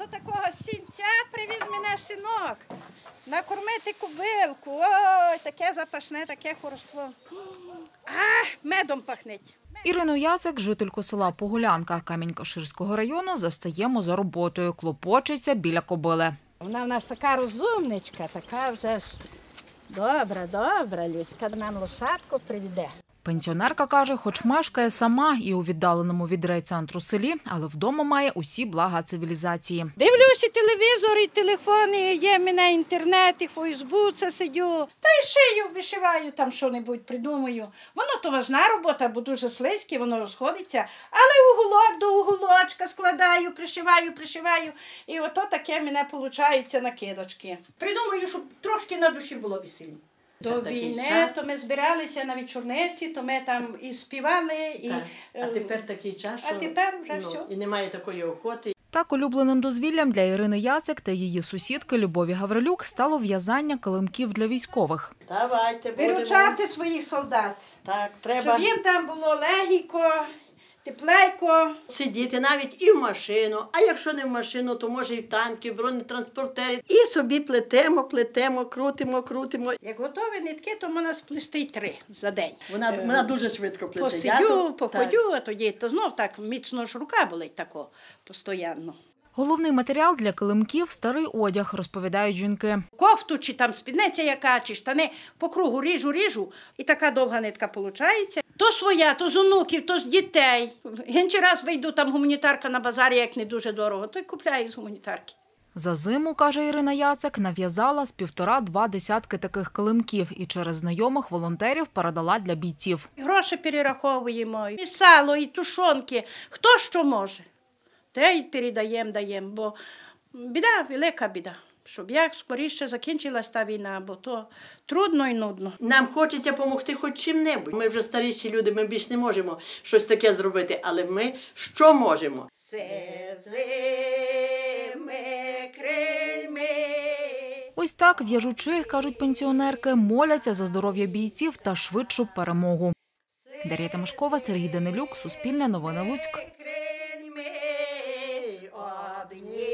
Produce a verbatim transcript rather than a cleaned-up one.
до такого сінця привіз мене синок. Накормити кобилку. Ой, таке запашне, таке хороство. А, медом пахнеть. Ірину Яцик, жительку села Погулянка Камінь-Каширського району, застаємо за роботою. Клопочеться біля кобили. Вона в нас така розумничка, така вже ж добра, добра людська. Нам лошадку приведе. Пенсіонерка каже, хоч мешкає сама і у віддаленому від райцентру селі, але вдома має усі блага цивілізації. Дивлюся телевізор, і телефони, є в мене інтернет, і Фейсбук сидю. Та й шию, вишиваю, там що-небудь придумаю. Воно то важна робота, бо дуже слизьке, воно розходиться. Але уголок до уголочка складаю, пришиваю, пришиваю. І ото таке в мене виходить накидочки. Придумаю, щоб трошки на душі було веселі. До війни, то ми збиралися на вечорниці, то ми там і співали. І, а тепер такий час, що а тепер вже ну, все. І немає такої охоти. Так улюбленим дозвіллям для Ірини Яцик та її сусідки Любові Гаврилюк стало в'язання килимків для військових. Давайте будемо. Виручати своїх солдат. Так, треба. Щоб їм там було легенько, тепленько. Сидіти навіть і в машину, а якщо не в машину, то може і в танки, в бронетранспортері. І собі плетемо, плетемо, крутимо, крутимо. Як готові нитки, то можна сплести й три за день. Вона, вона дуже швидко плете. Посидю, то, походю, а тоді то знов так міцно ж рука болить тако постійно. Головний матеріал для килимків – старий одяг, розповідають жінки. Кофту, чи там спідниця яка, чи штани по кругу ріжу, ріжу, і така довга нитка виходить. То своя, то з онуків, то з дітей. Інший раз вийду, там гуманітарка на базарі, як не дуже дорого, то й купляю з гуманітарки. За зиму, каже Ірина Яцик, нав'язала з півтора-два десятки таких килимків і через знайомих волонтерів передала для бійців. Гроші перераховуємо, і сало, і тушонки, хто що може. Те й передаємо, даємо, бо біда, велика біда. Щоб як скоріше закінчилась та війна, бо то трудно і нудно. Нам хочеться допомогти хоч чим-небудь. Ми вже старіші люди, ми більш не можемо щось таке зробити, але ми що можемо? Ось так, в'яжучи, кажуть пенсіонерки, моляться за здоров'я бійців та швидшу перемогу. Дар'я Тимошкова, Сергій Данилюк, Суспільне новини Луцьк. Обні